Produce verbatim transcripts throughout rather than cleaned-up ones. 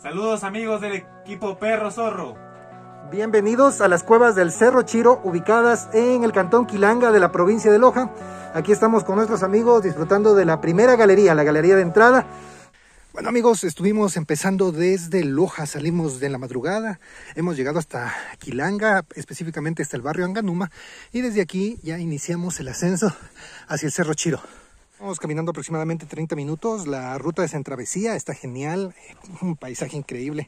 Saludos amigos del equipo Perro Zorro. Bienvenidos a las cuevas del Cerro Chiro, ubicadas en el cantón Quilanga de la provincia de Loja. Aquí estamos con nuestros amigos disfrutando de la primera galería, la galería de entrada. Bueno amigos, estuvimos empezando desde Loja, salimos de la madrugada, hemos llegado hasta Quilanga, específicamente hasta el barrio Anganuma, y desde aquí ya iniciamos el ascenso hacia el Cerro Chiro. Vamos caminando aproximadamente treinta minutos, la ruta es en travesía, está genial, un paisaje increíble.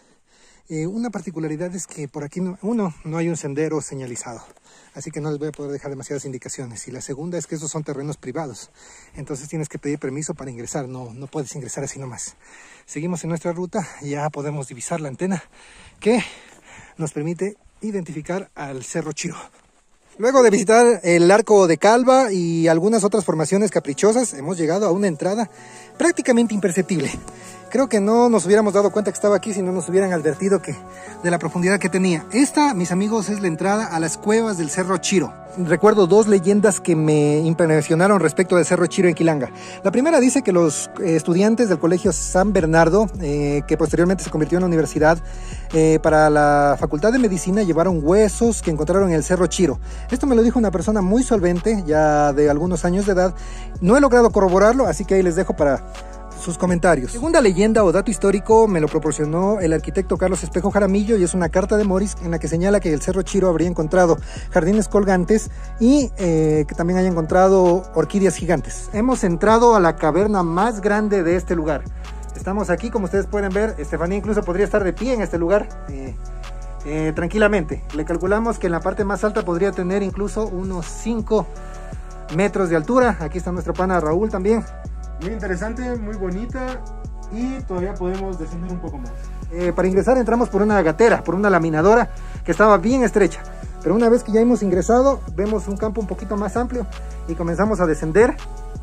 Eh, una particularidad es que por aquí, no, uno, no hay un sendero señalizado, así que no les voy a poder dejar demasiadas indicaciones. Y la segunda es que estos son terrenos privados, entonces tienes que pedir permiso para ingresar, no, no puedes ingresar así nomás. Seguimos en nuestra ruta, ya podemos divisar la antena que nos permite identificar al Cerro Chiro. Luego de visitar el Arco de Calva y algunas otras formaciones caprichosas, hemos llegado a una entrada prácticamente imperceptible. Creo que no nos hubiéramos dado cuenta que estaba aquí si no nos hubieran advertido que, de la profundidad que tenía. Esta, mis amigos, es la entrada a las cuevas del Cerro Chiro. Recuerdo dos leyendas que me impresionaron respecto del Cerro Chiro en Quilanga. La primera dice que los estudiantes del Colegio San Bernardo, eh, que posteriormente se convirtió en la universidad, eh, para la Facultad de Medicina llevaron huesos que encontraron en el Cerro Chiro. Esto me lo dijo una persona muy solvente, ya de algunos años de edad. No he logrado corroborarlo, así que ahí les dejo para sus comentarios. Segunda leyenda o dato histórico me lo proporcionó el arquitecto Carlos Espejo Jaramillo y es una carta de Morris en la que señala que el Cerro Chiro habría encontrado jardines colgantes y eh, que también haya encontrado orquídeas gigantes. Hemos entrado a la caverna más grande de este lugar. Estamos aquí, como ustedes pueden ver, Estefanía incluso podría estar de pie en este lugar eh, eh, tranquilamente. Le calculamos que en la parte más alta podría tener incluso unos cinco metros de altura. Aquí está nuestro pana Raúl también. Muy interesante, muy bonita y todavía podemos descender un poco más. Eh, para ingresar entramos por una gatera, por una laminadora que estaba bien estrecha. Pero una vez que ya hemos ingresado, vemos un campo un poquito más amplio y comenzamos a descender.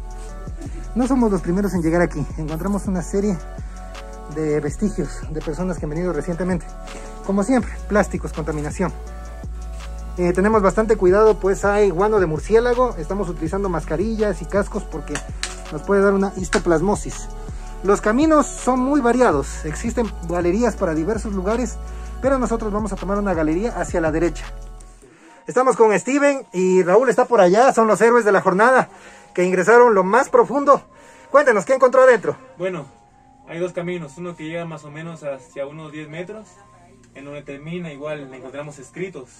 No somos los primeros en llegar aquí. Encontramos una serie de vestigios de personas que han venido recientemente. Como siempre, plásticos, contaminación. Eh, tenemos bastante cuidado, pues hay guano de murciélago. Estamos utilizando mascarillas y cascos porque nos puede dar una histoplasmosis. Los caminos son muy variados, existen galerías para diversos lugares, pero nosotros vamos a tomar una galería hacia la derecha. Estamos con Steven y Raúl está por allá, son los héroes de la jornada que ingresaron lo más profundo. Cuéntenos, ¿qué encontró adentro? Bueno, hay dos caminos, uno que llega más o menos hacia unos diez metros, en donde termina igual encontramos escritos.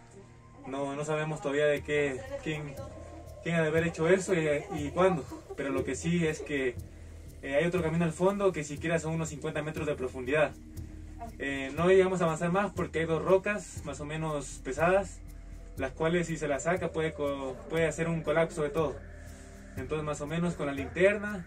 No, no sabemos todavía de qué, quién, quién ha de haber hecho eso y, y cuándo. Pero lo que sí es que eh, hay otro camino al fondo que siquiera son unos cincuenta metros de profundidad. Eh, no llegamos a avanzar más porque hay dos rocas más o menos pesadas, las cuales si se las saca puede, puede hacer un colapso de todo. Entonces más o menos con la linterna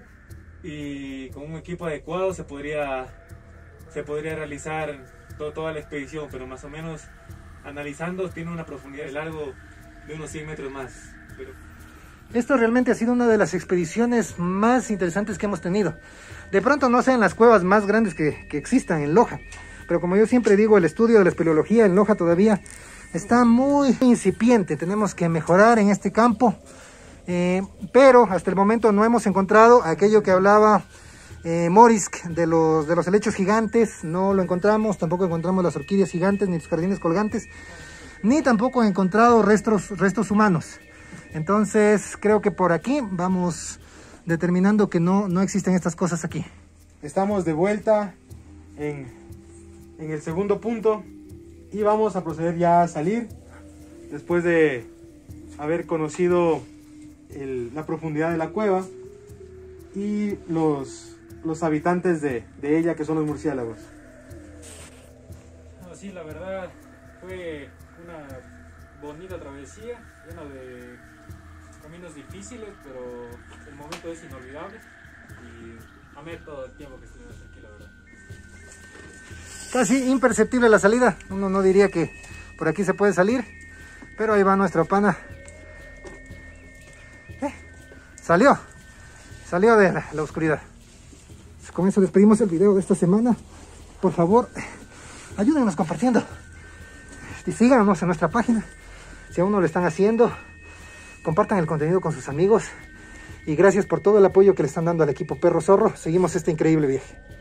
y con un equipo adecuado se podría, se podría realizar todo, toda la expedición, pero más o menos analizando tiene una profundidad de largo de unos cien metros más. Pero esto realmente ha sido una de las expediciones más interesantes que hemos tenido. De pronto no sean las cuevas más grandes que, que existan en Loja, pero como yo siempre digo, el estudio de la espeleología en Loja todavía está muy incipiente. Tenemos que mejorar en este campo, eh, pero hasta el momento no hemos encontrado aquello que hablaba eh, Morris de los, de los helechos gigantes. No lo encontramos, tampoco encontramos las orquídeas gigantes, ni los jardines colgantes, ni tampoco he encontrado restos, restos humanos. Entonces creo que por aquí vamos determinando que no, no existen estas cosas aquí. Estamos de vuelta en, en el segundo punto y vamos a proceder ya a salir después de haber conocido el, la profundidad de la cueva y los, los habitantes de, de ella, que son los murciélagos. no, sí, la verdad fue una bonita travesía, llena de caminos difíciles, pero el momento es inolvidable y amé todo el tiempo que estuvimos aquí, la verdad. Casi imperceptible la salida, uno no diría que por aquí se puede salir, pero ahí va nuestra pana. Eh, salió, salió de la, la oscuridad. Con eso despedimos el video de esta semana. Por favor, ayúdenos compartiendo y síganos en nuestra página si aún no lo están haciendo. Compartan el contenido con sus amigos y gracias por todo el apoyo que le están dando al equipo Perro Zorro. Seguimos este increíble viaje.